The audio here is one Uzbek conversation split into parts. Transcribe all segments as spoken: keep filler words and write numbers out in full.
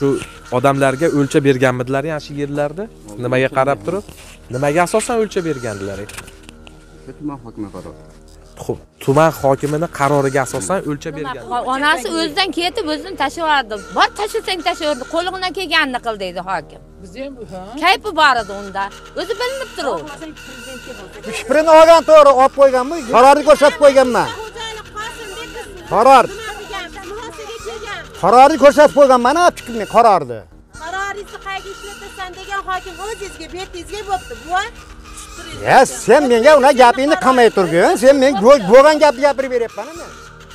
Shu odamlarga o'lchab berganmidilar yana shu yerlarda? Nimaga qarab turib? Nimaga asosan o'lchab bergandilar? Tuman hokimi qarori. Tuman hokimining qaroriga asosan o'lchab bergan. Onasi o'zidan ketib, o'zini tashlaverdi. Bor tashlasang tashlaverdi, qo'lidan kelganini qil deydi hokim. Biz ham bu ha. Kayfi bor edi unda. O'zi bilinib turadi. Shiprini olgan to'g'ri, olib qo'yganmi? Qarorni ko'rsatib qo'yganman. Qaror. Qarorni ko'rsatib qo'yganman, olib chiqdim qarorni. Qaroringizni qayerga ishlatasan degan hokim o'zingizga, betizga bo'pti, bu. Ya sen menga una gapingni qilmay turgin. Sen men bo'lgan gapni gapirib beryapman-mi?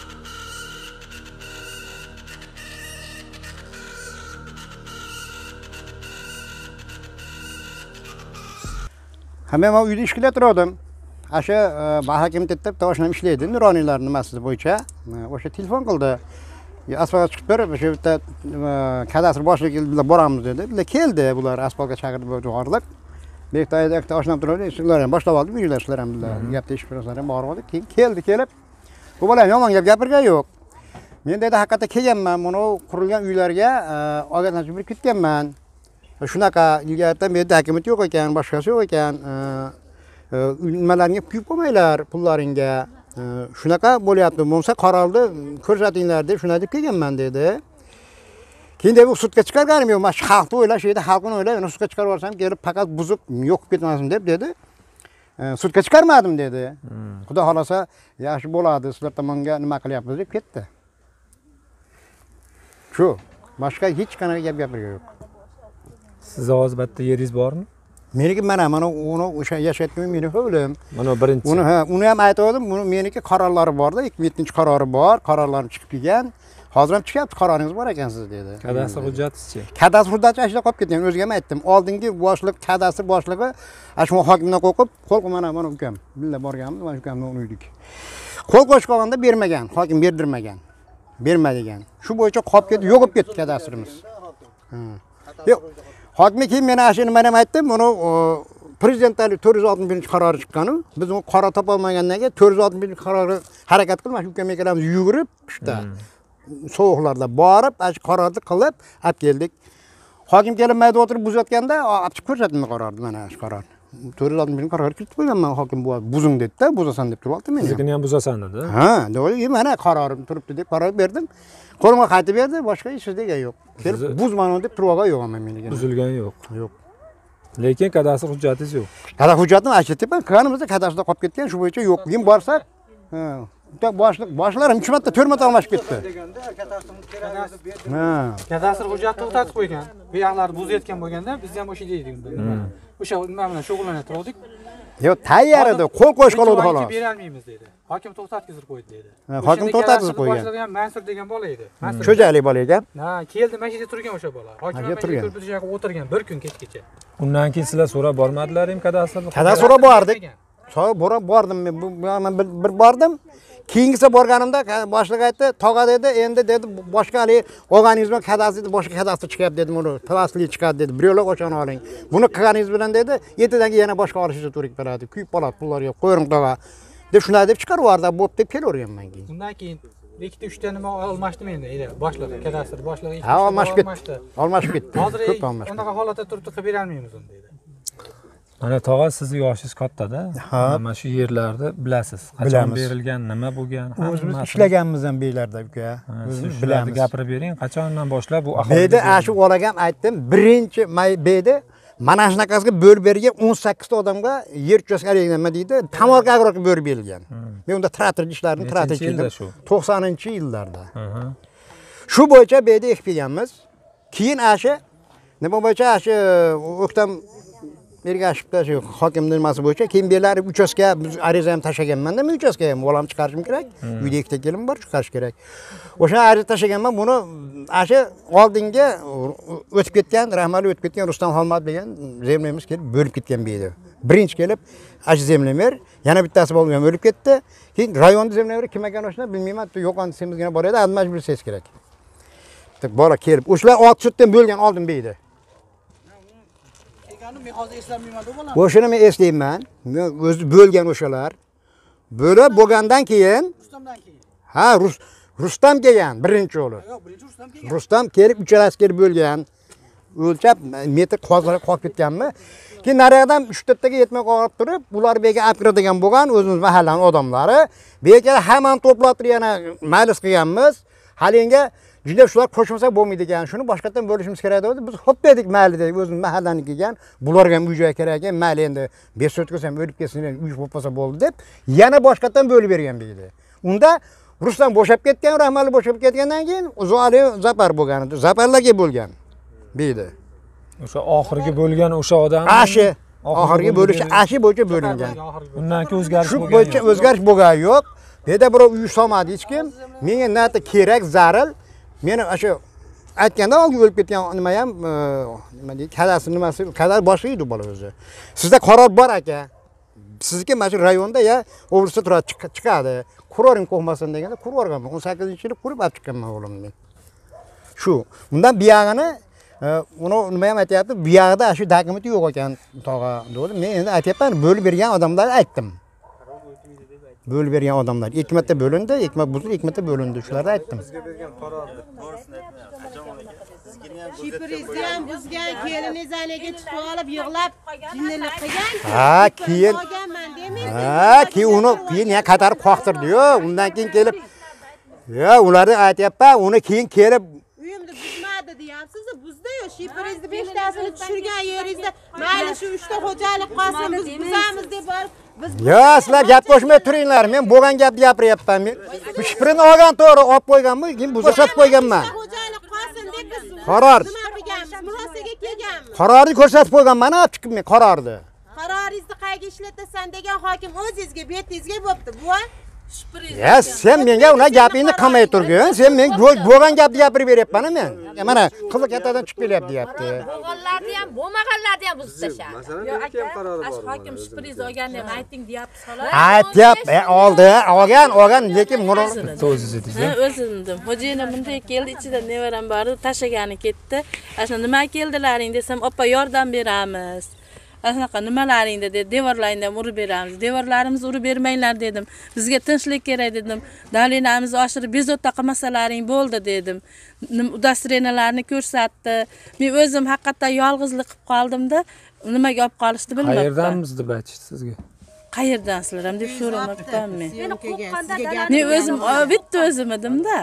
Ha men bu uyda ishga turdim. Asha mahakim tetib to'shnam ishlaydi, nuroniylar nimasi bo'yicha. O'sha telefon qildi. Asfaltga chiqib berib, o'sha bitta kadastr boshligiga bilan boramiz dedi. Bular keldi, bular asfaltga chaqirib jo'g'irlik. Bektoyda ikkita oshnam turadi, sizlar ham boshlab oldim, uylar sizlar ham bilan gapda ish ko'rasizlar ham borib oldik. Keyin keldi, kelib. Bu bola yomon gap gapirgan yo'q. Men dedi haqiqatda kelganman, mana qurilgan uylarga ogohlantirib berib ketganman. Shunaqa uylarda menda dokument yo'q ekan, boshqasi yo'q ekan. Nimalarga quyib qo'ymanglar pullaringga. Shunaqa bo'lyapti. Bo'lsa qarorni ko'rsatinglar deb shuna deb kelganman dedi. Keyin de bu sudga chiqarganim yo'q. Men xalqni o'ylash edi, xalqni o'ylab, uni sudga chiqarib olsam, kelib faqat buzib yo'qib ketmasin deb dedi. Sudga chiqarmadim dedi. Xudo xolasa yaxshi bo'ladi, sizlar tomonga nima qilyapmiz deb ketdi. Shu, boshqa hech qanaqa gap gapirgan yo'q. Siz ozibatda yeringiz bormi? Meniki mana mana uni o'sha yashayotgan meni o'g'lim. Mana birinchi. Uni ha, uni ham aytdim, buni meniki qarorlari borda, ikki ming yettinchi qarori bor, qarorlari chiqib kelgan. Hozir ham chiqyapti, qaroringiz bor ekan siz dedi. Kadastr hujjatingiz-chi? Kadastr hujjati ashula qolib ketgan, o'ziga ham aytdim. Oldingi boshliq kadastr boshlig'i shu hokimdan qo'rqib, qo'l mana mana ukam, billa borganmiz, mana ukamni uydik. Qo'l qo'shib qolganda bermagan, hokim berdirmagan. Berma degan. Shu bo'yicha qolib ketdi, yo'qib ketdi kadastrimiz. Yo'q. Hokim keyin meni ashu nimani ham aytdim, buni prezidentlar to'rt yuz oltmish birinchi qarori chiqqan-ku. Biz uni qaror topa olmagandan keyin to'rt yuz oltmish birinchi qarori harakat qilib, shu ukam akalarimiz yugurib, qishda sovuqlarda borib, shu qarorni qilib, olib keldik. Hokim kelib mayda o'tirib buzayotganda, olib chiqib ko'rsatdim qarorni, mana shu qaror. to'rt yuz oltmish birinchi qaror kiritib qo'yganman, hokim bu buzing dedi-da, buzasan deb turibdi meni. Siznikini ham buzasan dedi. Ha, to'g'ri, mana qarorim turibdi deb qaror berdim. Qo'limga qaytib berdi, boshqa ish degan yo'q. Kelib buzman deb turib olgan yo'q men menga. Buzilgan yo'q. Yo'q. Lekin kadastr hujjatingiz yo'q. Kadastr hujjatini aytib, qanimizda kadastrda qolib ketgan, shu bo'yicha yo'q. Keyin borsak, ha, boshliq boshlar uch marta to'rt marta almashib ketdi. Ha. Kadastr hujjatni to'xtatib qo'ygan. Bu yoqlarni buzayotgan bo'lganda biz ham o'sha deydik unda. O'sha nima bilan shug'ullanib Yo'q, tayyor edi, qo'l qo'yish qoldi xolos. Bera olmaymiz dedi. Hokim to'xtatkizib qo'ydi dedi. Hokim to'xtatib qo'ygan. Boshlig'i ham Mansur degan bola edi. Cho'jalik bola ekan. Ha, keldi, mashina turgan o'sha bola. Hokim mashina turib joyga o'tirgan bir kun kechgacha. Undan keyin sizlar so'rab bormadilar-mi kadastrni? Kadastr so'rab bordik. So'rab bordim men, men bir bordim. Keyingisi borganimda boshliq aytdi, "Tog'a dedi, endi dedi, boshqa hali olganingiz bilan kadastr boshqa kadastr chiqyapti" dedi, "Buni plasli chiqadi" dedi. "Birolar o'shani oling. Buni qilganingiz bilan" dedi, "Yetidan yana boshqa olishingiz to'g'ri keladi. Kuyib qoladi pullarga, qo'ying tog'a" deb shunday deb chiqarib yubordi. Bo'p deb kelaverganman keyin. Undan keyin ikkita uchta nima almashdim endi, edi, boshliq, kadastr boshlig'i. Ha, almashib ketdi. Almashib ketdi. Hozir unaqa holatda turibdi, qilib bera olmaymiz uni dedi. Mana tog'a sizni yoshingiz katta-da. Mana shu yerlarni bilasiz. Qachon berilgan, nima bo'lgan, o'zimiz ishlaganmiz ham beylarda uka. O'zimiz bilamiz. Gapirib bering, qachondan boshlab bu aholi. Beyda ashu olagam aytdim, birinchi may beyda mana shunaqasiga bo'lib bergan o'n sakkizta odamga yer uchastkasi nima deydi, Tamorga agroga bo'lib berilgan. Men unda traktor ishlarini traktor qildim. to'qsoninchi yillarda. Shu bo'yicha beyda ekib kelganmiz. Keyin ashu nima bo'yicha ashu o'ktam Ergashibda shu hokimning nimasi bo'yicha keyin berlar uchastka biz ariza ham tashlaganman-da, men uchastka ham bolamni chiqarishim kerak. Uyda ikkita kelin bor, chiqarish kerak. O'sha ariza tashlaganman, buni asha oldinga o'tib ketgan, rahmali o'tib ketgan Rustam Xolmat degan zemlamiz kelib bo'lib ketgan beydi. Birinchi kelib asha zemlamer, yana bittasi bo'lgan o'lib ketdi. Keyin rayonda zemlamer kim ekan o'shni bilmayman, yo'qon desemizgina bor edi, majbur bilsangiz kerak. Bola kelib, o'shalar olti sutdan bo'lgan oldin beydi. Men hozir eslamayman deb bo'laman. O'shani men eslayman. O'zi bo'lgan o'shalar. Bo'lib bo'lgandan keyin, Rustamdan keyin. ha, Rus Rustam kelgan birinchi o'g'li. Rustam kelib uch askar bo'lgan. O'lchab metr qozirib qolib ketganmi? Keyin naryoqdan uch to'rt taga yetmay qolib turib, ular bega olib kiradigan bo'lgan o'zimiz mahallaning odamlari. Bega hamon to'platib yana majlis qilganmiz. Halinga juda shular qo'shmasa bo'lmaydi ekan. Shuni boshqatdan bo'lishimiz kerak edi. Biz xo'p dedik mayli dedik. O'zimiz mahallani kelgan, bularga ham uy-joy kerak ekan. Mayli endi besh so'tga ham o'lib ketsin, uy bo'lmasa bo'ldi deb yana boshqatdan bo'lib bergan deydi. Unda Rustam bo'shab ketgan, Rahmatli bo'shab ketgandan keyin Zoli Zapar bo'lgan edi. Zaparlarga bo'lgan deydi. O'sha oxirgi bo'lgan o'sha odam Ashi oxirgi bo'lish ashi bo'yicha bo'lingan. Undan keyin o'zgarish Shu bo'lgan. bo'yicha o'zgarish bo'lgan yo'q. Bu yerda birov uy solmadi hech kim. Menga nata kerak, zaril. Meni o'sha aytganda olib o'lib ketgan nima ham nima deydi, kadasi nimasi, kadar boshqa edi bola o'zi. Sizda qaror bor aka. Sizniki mana shu rayonda ya o'g'risi turadi chiqadi. Quroring qo'ymasin deganda qurib o'rganman. o'n sakkizinchi yili qurib olib chiqqanman o'g'limni. Shu. Bundan buyog'ini uni nima ham aytyapti, buyog'ida shu dokumenti yo'q ekan tog'a dedi. Men endi aytyapman, bo'lib bergan odamlarga aytdim. Bo'lib bergan odamlar ikki marta bo'lindi, ikki marta buzilib, ikki marta bo'lindi. Shularga aytdim. Shipirizni ham buzgan, keliniz anaga chiqib olib yig'lab, jinnilik qilgan. Ha, keyin Ha, keyin uni keyin ya qatarib qoqtirdi-yu. Undan keyin kelib yo, ularni aytyapman, uni keyin kelib Uyimni buzmadi deyapsiz, buzdi-yu. Shipirizni besh tasini tushirgan yeringizni, mayli shu uch ta xo'jalik qolsin, biz buzamiz deb borib biz yo, sizlar gap qo'shmay turinglar. Men bo'lgan gapni gapiryapman. Men shiprini olgan to'g'ri, olib qo'yganmi? Keyin buzashab qo'yganman. xo'jalik qolsin deb biz Qaror. nima qilganmiz? Murosaga kelganmiz. Qarorni ko'rsatib qo'yganman, olib chiqib men qarorni. Qaroringizni qayga ishlatasan degan hokim o'zingizga, betingizga bo'pti, bu. Ya, sen menga una gapingni qilmay turgin. Sen men bo'lgan gapni gapirib beryapman men. Mana qizi kattadan chiqib kelyapti, deyapti. Bo'lganlarni ham, bo'lmaganlarni ham buzib tashladi. Yo'q aka, ash hokim shpriz olganni ham ayting deyapti xolos. Aytyapti, oldi, olgan, olgan, lekin buni o'zingiz edingiz. Ha, o'zimdim. Xo'jayinim bunday keldi, ichida nevaram bor, tashagani ketdi. Ashuna nima keldilaring desam, "Oppa yordam beramiz." Anaqa nimalaringda dedi, devorlaringdan urib beramiz. Devorlarimizni urib bermanglar dedim. Bizga tinchlik kerak dedim. Davlenamizni oshirib bezovta qilmasalaring bo'ldi dedim. Udastrenalarni ko'rsatdi. Men o'zim haqiqatan yolg'izlik qilib qoldim-da, nimaga olib qolishdi bilmayman. Qayerdanmiz deb aytishdi sizga? Qayerdansizlar ham deb so'ramabman men. Meni qo'rqqanda Men o'zim bitta o'zim edim-da.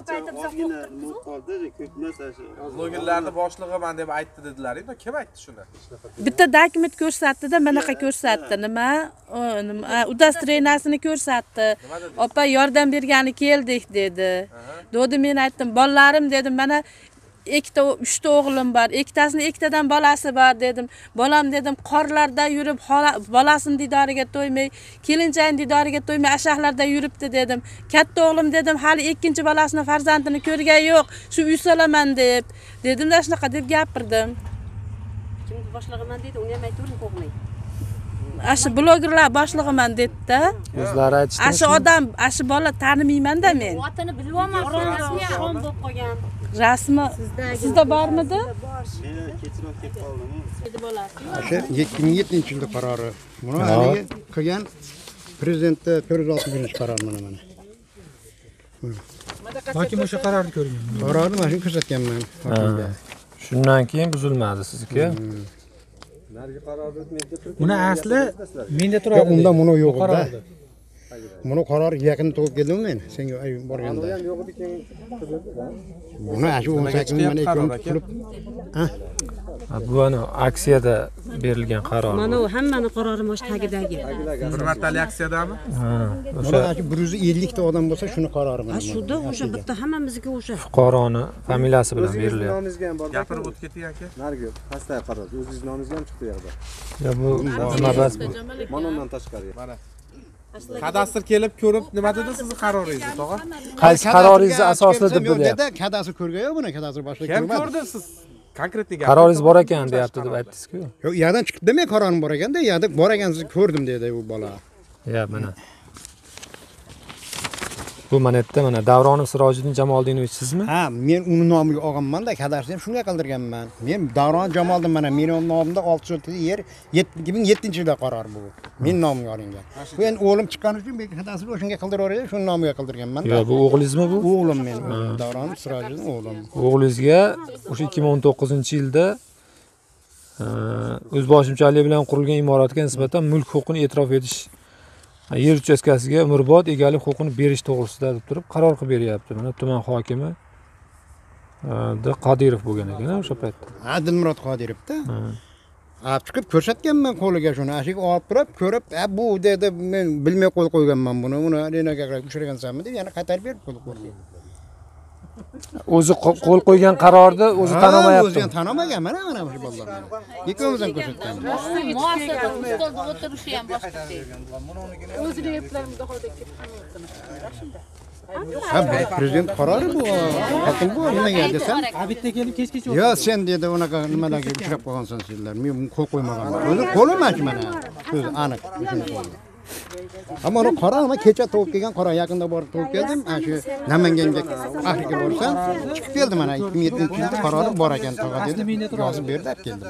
Blogerlarni boshlig'iman deb aytdi dedilar-ku. Kim aytdi shuni? Bitta dokument ko'rsatdi-da, manaqa ko'rsatdi. Nima? Udastrenasini ko'rsatdi. Opa yordam bergani keldik dedi. Dedi men aytdim, "Bolalarim" dedim, "Mana ikkita uchta o'g'lim bor. Ikkitasini ikkitadan bolasi bor" dedim. "Bolam" dedim, "qorlarda yurib, bolasini didoriga to'ymay, kelinchayni didoriga to'ymay ashaqlarda yuribdi" dedim. "Katta o'g'lim" dedim, "hali ikkinchi bolasini farzandini ko'rgan yo'q. Shu uy solaman" deb. Dedim-da shunaqa deb gapirdim. Kimni boshlig'iman dedi, uni ham aytavering qo'rqmay. Ashi blogerlar boshlig'iman dedi-da. O'zlari aytishdi. Ashi odam, ashi bola tanimayman-da men. Otini bilmayman, rasmi ham bo'lib qolgan. Rasmi sizda bormidi? Kechroq kelib qoldim. O'sha ikki ming yettinchi yilda qarori. Buni haligi qilgan prezidentni to'rt yuz oltmishinchi qarori mana mana. Hokim o'sha qarorni ko'rgan. Qarorni mana shuni ko'rsatganman hokimga. Shundan keyin buzilmadi sizniki. Buni asli menda turadi. Yo'q, unda buni yo'q edi. Buni qaror yaqin to'g'ri keldim men senga borganda. Buni shu o'n sakkiz ming mana ikki qilib. Bu ana aksiyada berilgan qaror. Mana u hammani qarori mosh tagidagi. Bir martalik aksiyadami? Ha, O'sha bir yuz ellik ta odam bo'lsa shuni qarori bilan. Ha, shuda o'sha bitta hammamizga o'sha. fuqaroni familiyasi bilan berilyapti. Nomingizga ham bor. Gapirib o'tib keting aka. Narigi pastdagi qaror. O'zingiz nomingizga ham chiqdi yerda. Ya bu nima bas bu? Mana undan tashqari. Mana. Kadastr kelib ko'rib nima dedi sizni qaroringizni, tog'a? Qaysi qaroringizni asosida deb bilyapti. Kadastr ko'rgan yo'q buni, kadastr boshliq Kim ko'rmadi. ko'rdi siz? Konkretni gap. Qaroringiz bor ekan deyapti deb aytdingiz-ku. Yo'q, yerdan chiqdi men qarorim bor ekanda, yerda bor ekansizni ko'rdim dedi u bola. Ya mana. Bu mana yerda mana Davronov Sirojiddin Jamoliddinov sizmi? Ha, men uni nomiga olganman-da, kadastrni ham shunga qildirganman. Men Davron Jamoliddin mana mening nomimda olti so'tli yer ikki ming yettinchi yilda qaror bu. Men nomimga olingan. Bu endi o'g'lim chiqqani uchun men kadastrni o'shunga qildirib, shu nomiga qildirganman-da. Yo'q, bu o'g'lingizmi bu? O'g'lim men, Davron Sirojiddin o'g'lim. O'g'lingizga o'sha ikki ming o'n to'qqizinchi yilda o'zboshimchalik bilan qurilgan imoratga nisbatan mulk huquqini e'tirof etish, yer uchastkasiga umrbod egalik huquqini berish to'g'risida deb turib qaror qilib beryapti. Mana tuman hokimi da Qodirov bo'lgan ekan o'sha paytda. Ha, Dilmurod Qodirov-da. Olib chiqib ko'rsatganman qo'liga shuni. Ashiga olib turib, ko'rib, "Ha, bu" dedi, men bilmay qo'l qo'yganman buni. Uni renaga uchragansanmi deb yana qaytarib berib qo'l qo'ygan. O'zi qo'l qo'ygan qarorni o'zi tanomayapti. O'zi ham tanomagan, mana mana shu bolalar. Ikkovimiz ham ko'rsatgan. Muassaga stolda o'tirishi ham boshqa deydi. O'zini eplarimizni holda kelib Ha, prezident qarori bu. Hakim bu nimaga desam? Bitta kelib kechgacha Yo, sen dedi, unaqa nimalarga uchrab qolgansan sizlar. Men qo'l qo'ymaganman. O'zi qo'lim mana mana. O'zi aniq shuni qo'ydim. Ammo uni qora, ama kecha topib kelgan qora, yaqinda borib topib keldim. Ana shu Namanganga Afrika borsam, chiqib keldi mana ikki ming yettinchi yilda qarori bor ekan, tog'a dedi. Yozib berdi, olib keldim.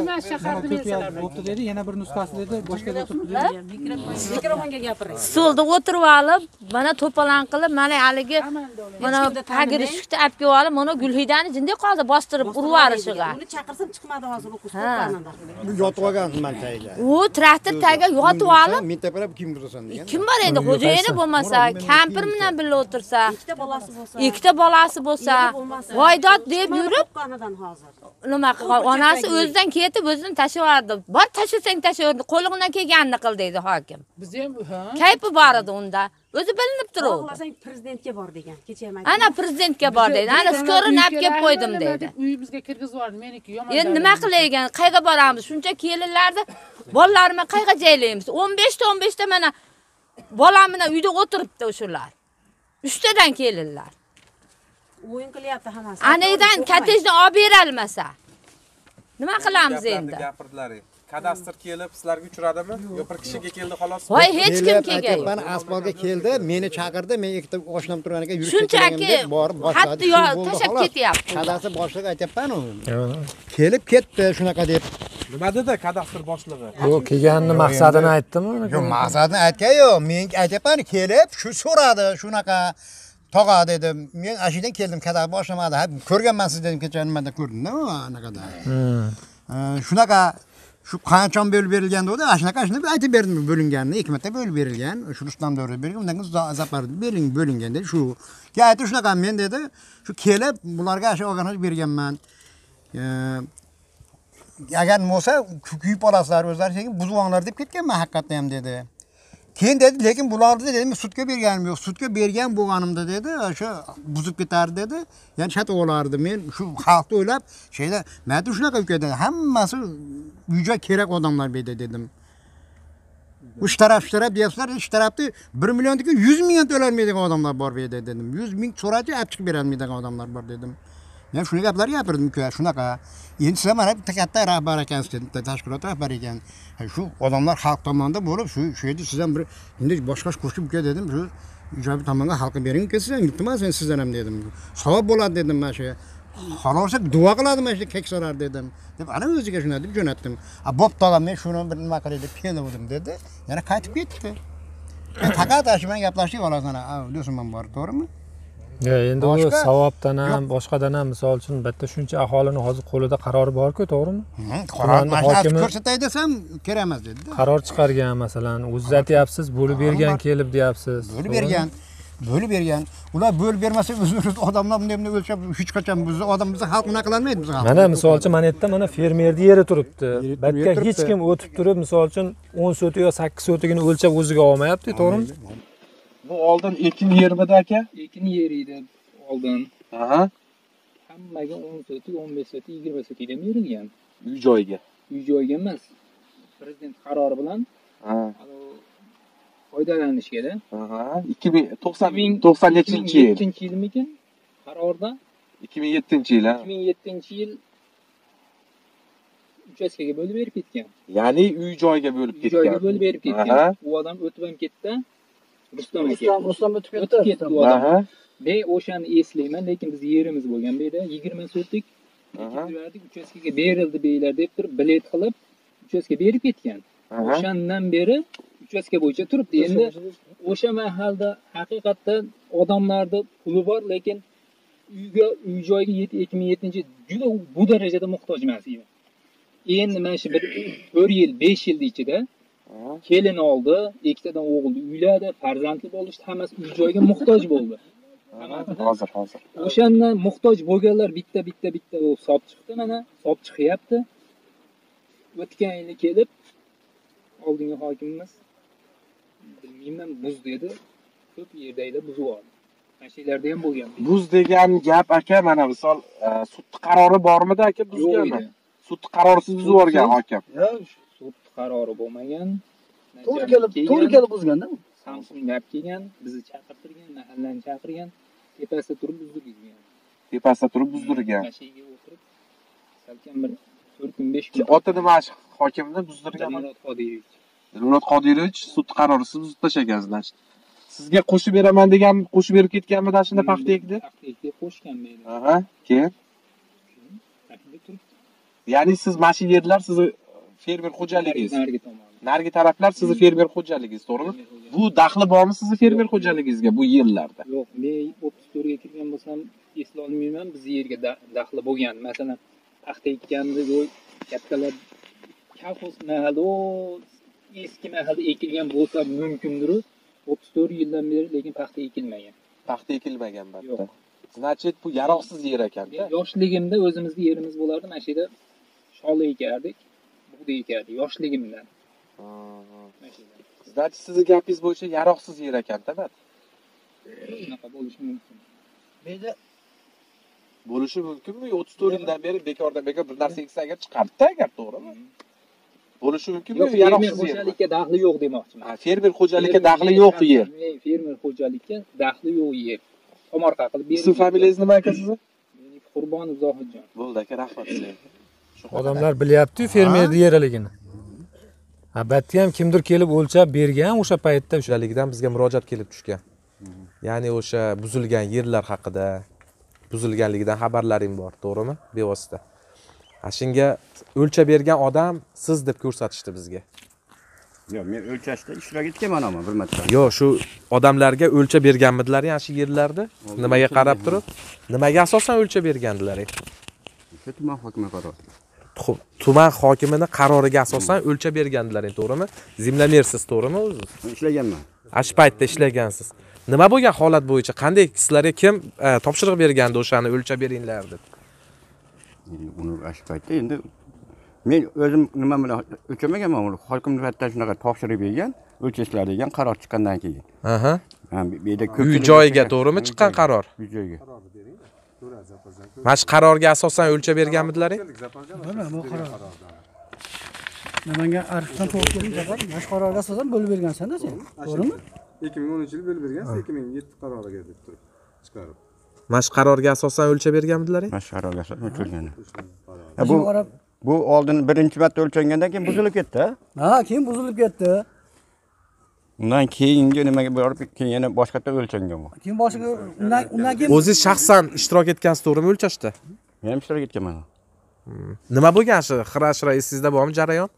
bo'pti dedi, yana bir nusxasi dedi, boshqa o'tiribdi dedi. Mikrofonga gapiring. Stolda o'tirib olib, mana to'palan qilib, mana haligi mana pagirishni olib kelib olib, mana Gulhidani jinday qoldi bostirib urib yuborishiga. Uni chaqirsam chiqmadi hozir u qo'rqqanidan. Bu yotib olgan man tagiga. U traktor tagiga yotib olib, Men tepalab kim turasan degan. kim bor endi xo'jayini bo'lmasa, kampir bilan birga o'tirsa, Ikkita bolasi bo'lsa, ikkita bolasi bo'lsa, voydod deb yurib, qo'rqqanidan hozir. nima qilgan? Onasi o'zidan ketib, o'zini tashlab yubordi. Bor tashlasang tashlaverdi, qo'lingdan kelganini qil deydi hokim. Biz ham ha. Kayfi bor edi unda. O'zi bilinib turadi. Xohlasang prezidentga bor degan. Kecha ham Ana prezidentga bor deydi. Ana skorini olib kelib qo'ydim deydi. Uyimizga kirgizib yubordi, meniki yomon. Endi nima qilaygan? Qayga boramiz? Shuncha kelinlarni bolalarimni qayga joylaymiz? o'n besh ta o'n besh ta mana bolam bilan uyda o'tiribdi o'shalar. uchtadan kelinlar. o'yin qilyapti hammasi. Anidan kottejni olib beralmasa. Nima qilamiz endi? Gapirdilar. Kadastr kelib sizlarga uchradimi? Yo bir kishiga keldi xolos. Voy hech kim kelgan yo'q. Mana asbolga keldi, meni chaqirdi, men ikkita oshnam turgan ekan, yurib Shunchaki borib boshladi. hatto yo tashab ketyapti. Kadastr boshlig'i aytayapman u. Kelib ketdi shunaqa deb. Nima dedi kadastr boshlig'i? Yo'q, kelganini maqsadini aytdimi? Yo'q, maqsadini aytgan yo'q. Men aytayapman, kelib shu so'radi, shunaqa tog'a dedim. Men ashidan keldim, kadastr boshlamadi. Ko'rganman siz dedim, kecha nimada ko'rdim-da, anaqada. Shunaqa shu qanchon bo'lib berilgan dedi, ashunaqa ashunaqa aytib berdim bo'linganini, ikki marta bo'lib berilgan, shu Rustam davrida berilgan, undan keyin Zaparda bering bo'lingan dedi. Shu ga aytdi shunaqa men dedi, shu kelib bularga shu olganini berganman. Agar bo'lsa kuyib olasizlar o'zlaringiz buzuvanglar deb ketganman haqiqatda ham dedi. Keyin dedi, lekin bularni dedim sudga berganim yo'q. Sudga bergan bo'lganimda dedi, o'sha buzib ketardi dedi. Ya'ni shat o'lardi. Men shu xalqni o'ylab, şeyda, men shunaqa ukada hammasi uyga kerak odamlar bedi dedim. Uch taraf, uch taraf deyapsizlar, uch tarafni bir milliondagi yuz ming to'lanmaydigan odamlar bor bedi dedim. yuz ming so'rachi olib chiqib berolmaydigan odamlar bor dedim. Men shuni gaplar gapirdim uka, shunaqa. Endi siz mana bitta katta rahbar ekansiz, tashkilot rahbari ekan. Shu odamlar xalq tomonidan bo'lib, shu shu yerda siz ham bir endi boshqa qo'shib uka dedim, shu ijobiy tomonga xalqqa bering uka, siz ham iltimos men sizdan ham dedim. Savob bo'ladi dedim mana shu. Xalosa duo qiladi mana shu keksalar dedim. Deb ana o'ziga shuna deb jo'natdim. A bo'p tog'am men shuni bir nima qilay deb keldim dedi. Yana qaytib ketdi. Faqat shu bilan gaplashdik olasana. Do'stim ham bor, to'g'rimi? Ya endi u savobdan ham, boshqadan ham misol uchun bitta shuncha aholini hozir qo'lida qarori bor-ku, to'g'rimi? Qaror hokimi ko'rsatay desam kerak emas dedi. Qaror chiqargan masalan, o'zingiz aytyapsiz, bo'lib bergan kelib deyapsiz. Bo'lib bergan. Bo'lib bergan. Ular bo'lib bermasa o'zimiz odamlar bunday bunday o'lchab hech qachon bizni odam bizni xalq unaqa qilmaydi biz xalq. Mana misol uchun mana yerda mana fermerning yeri turibdi. Balki hech kim o'tib turib misol uchun o'n so'ti yo sakkiz so'tigini o'lchab o'ziga olmayapti, to'g'rimi? Bu oldin ekin yermidi aka? Ekin yer edi oldin. Aha. Hammaga o'n so'tik, o'n besh so'tik, yigirma so'tikda berilgan. Uy joyiga. Uy joyiga emas. Prezident qarori bilan ha. Foydalanishga-da. Aha. ikki ming to'qson nechinchi yil? ikki ming yettinchi yilmikin? Qarorda ikki ming yettinchi yil, ha. ikki ming yettinchi yil uchastkaga bo'lib berib ketgan. Ya'ni uy joyiga bo'lib ketgan. Uy joyiga bo'lib berib ketgan. U odam o'tib ham ketdi. Rustam aka. Rustam Rustam o'tib ketdi. O'tib ketdi u odam. Men o'shani eslayman, lekin biz yerimiz bo'lgan bu yerda yigirma so'tlik verdik, uchastkaga berildi beylar deb turib bilet qilib uchastka berib ketgan. O'shandan beri uchastka bo'yicha turibdi. Endi o'sha mahalda haqiqatdan odamlarda puli bor, lekin uyga uy joyga ikki ming yettinchi juda bu darajada muhtoj emas edi. Endi mana shu bir to'rt yil, besh yil ichida kelin oldi, ikkitadan o'g'ilni uyladi, farzandli bo'lishdi, hammasi uy joyga muhtoj bo'ldi. Hozir, hozir. O'shandan muhtoj bo'lganlar bitta bitta bitta hisob chiqdi, mana hisob chiqyapti. O'tgan yili kelib oldingi hokimimiz bilmayman buz dedi. Ko'p yerdagilar buzib oldi. Mashinalarda ham bo'lgan. Buz degan gap aka, mana misol sud qarori bormidi aka buzganmi? Sud qarorisiz buzib yuborgan hokim. Yo'q, sud qarori bo'lmagan. To'g'ri kelib, to'g'ri kelib buzganda. Samsung gap kelgan, bizni chaqirtirgan, mahallani chaqirgan, tepasida turib buzdirgan. Tepasida turib buzdirgan. Mashinaga o'tirib salkam bir to'rt kun besh kun. Oti nima hokimni buzdirgan? Dilmurod Qodirovich. Dilmurod Qodirovich sud qarorisiz buzib tashlagan. Sizga qo'shib beraman degan, qo'shib berib ketganmidi shunda paxta ekdi? Paxta ekdi, qo'shgan meni. Aha, keyin. Ya'ni siz mana yerlar sizni fermer xo'jaligingiz. Nargi tomon. Nargi taraflar sizni fermer xo'jaligingiz, to'g'rimi? Bu daxli bormi sizni fermer xo'jaligingizga bu yillarda? Yo'q, men o'ttiz to'rt ga kirgan bo'lsam esla olmayman, biz yerga daxli bo'lgan. Masalan, paxta ekkanda yo'q, kattalar kolxoz mahali, o eski mahali ekilgan bo'lsa mumkindir. o'ttiz to'rt yildan beri lekin paxta ekilmagan. Paxta ekilmagan barda. Значит, bu yaroqsiz yer ekan-da. Yoshligimda o'zimizga yerimiz bo'lardi, mana shu yerda shol ekardik, bug'doy ekardik yoshligimdan. Значит, sizning gapingiz bo'yicha yaroqsiz yer ekan-da, bat. Shunaqa bo'lishi mumkin. Menda bo'lishi mumkinmi? o'ttiz to'rt yildan beri bekordan bekor bir narsa eksa agar chiqardi agar, to'g'rimi? Bo'lishi mumkinmi? Yaroqsiz yer. Xo'jalikka daxli yo'q demoqchiman. Ha, fermer xo'jalikka daxli yo'q yer. Fermer xo'jalikka daxli yo'q yer. Tomorqa qilib berib. Ism familiyangiz nima aka sizni? Meni Qurbonov Zohidjon. Bo'ldi aka, rahmat sizga. Odamlar bilyapti-ku fermerning yerligini. Ha, batda ham kimdir kelib o'lchab bergan o'sha paytda xo'jalikdan bizga murojaat kelib tushgan. Ya'ni o'sha buzilgan yerlar haqida, buzilganligidan xabarlaring bor, to'g'rimi? Bevosita. Shunga o'lchab bergan odam siz deb ko'rsatishdi bizga. Yo'q, men o'lchashda ishtirok etganman ama bir marta. Yo'q, shu odamlarga o'lchab berganmidilar, ya'ni shu yerlarda. Nimaga qarab turib, nimaga asosan o'lchab bergandilar? Shu tuman hokimi qarori. Tuman hokimining qaroriga asosan o'lchab bergandilar, to'g'rimi? Zimlamersiz, to'g'rimi o'zi? Ishlaganman. Ash paytda ishlagansiz. Nima bo'lgan holat bo'yicha qanday sizlarga kim topshiriq bergandi o'shani o'lchab beringlar deb? Uni ash paytda endi men o'zim nima bilan o'lchamaganman, uni hokimning paytdan shunaqa topshirib bergan, o'lchashlar degan qaror chiqqandan keyin. Aha. Ha, bu yerda ko'p uy joyiga to'g'rimi chiqqan qaror? Uy joyiga. Mana shu qarorga asosan o'lchab berganmidilaring? Mana bu qaror. Namangan arxivdan to'g'ri kelgan, mana shu qarorga asosan bo'lib bergansan-da sen. To'g'rimi? ikki ming o'ninchi yil bo'lib bergansiz, ikki ming yetti qaroriga deb turib chiqarib. Mana shu qarorga asosan o'lchab berganmidilaring? Mana shu qarorga asosan o'lchalgan. Bu bu oldin birinchi marta o'lchangandan keyin buzilib ketdi. Ha, keyin buzilib ketdi. Undan keyingi nimaga borib keyin yana boshqacha o'lchangan bu. Keyin boshqa undan undan keyin o'zingiz shaxsan ishtirok etgansiz, to'g'rimi o'lchashda? Men ham ishtirok etganman. Nima bo'lgan shu xira-shira esingizda bormi jarayon?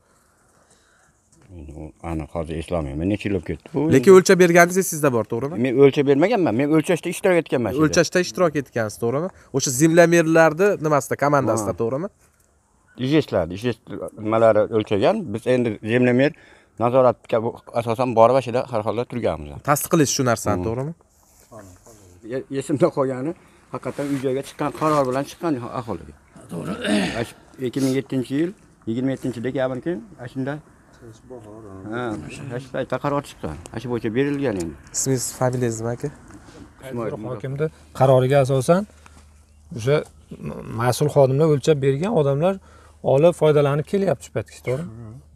Ana hozir eslamayman. Necha yil ketdi bu. Lekin o'lchab berganingiz esingizda bor, to'g'rimi? Men o'lchab bermaganman. Men o'lchashda ishtirok etganman. O'lchashda ishtirok etgansiz, to'g'rimi? O'sha zimlamerlarni nimasida, komandasida, to'g'rimi? Ijeshlar, ijesh nimalari o'lchagan. Biz endi zemlamer nazoratga asosan borib ashida har holda turganmiz. Tasdiqlash shu narsani, to'g'rimi? Esimda qolgani haqiqatan uy joyga chiqqan qaror bilan chiqqan aholiga. To'g'ri. ikki ming yettinchi yil yigirma yettinchi dekabrga shunda ha, shu paytda qaror chiqqan. Shu bo'yicha berilgan endi. Ismingiz, familiyangiz nima aka? Hokimning qaroriga asosan o'sha mas'ul xodimlar o'lchab bergan odamlar olib foydalanib kelyapti shu paytgacha, to'g'rimi?